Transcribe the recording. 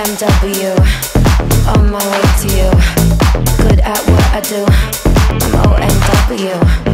BMW, on my way to you. Good at what I do, I'm OMW.